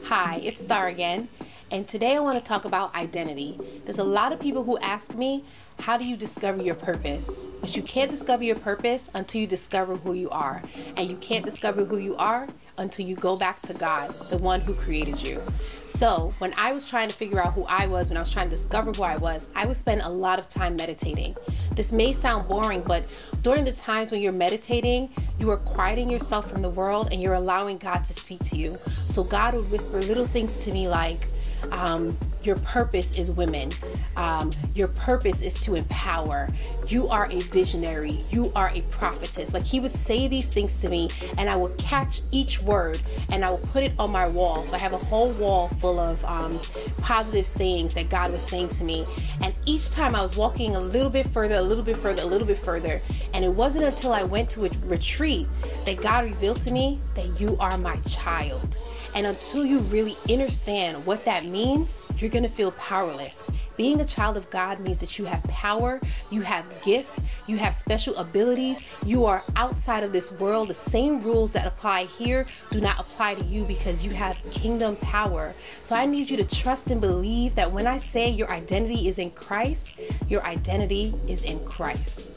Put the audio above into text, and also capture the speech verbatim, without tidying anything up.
Hi, it's Star again, and today I want to talk about identity. There's a lot of people who ask me, how do you discover your purpose? But you can't discover your purpose until you discover who you are. And you can't discover who you are until you go back to God, the one who created you. So when I was trying to figure out who I was, when I was trying to discover who I was, I would spend a lot of time meditating. This may sound boring, but during the times when you're meditating, you are quieting yourself from the world and you're allowing God to speak to you. So God would whisper little things to me like, um, your purpose is women. Um, your purpose is to empower. You are a visionary. You are a prophetess. Like, he would say these things to me and I would catch each word and I would put it on my wall. So I have a whole wall full of um, positive sayings that God was saying to me. And each time I was walking a little bit further, a little bit further, a little bit further. And it wasn't until I went to a retreat that God revealed to me that you are my child. And until you really understand what that means, you're going to feel powerless. Being a child of God means that you have power, you have gifts, you have special abilities, you are outside of this world. The same rules that apply here do not apply to you because you have kingdom power. So I need you to trust and believe that when I say your identity is in Christ, your identity is in Christ.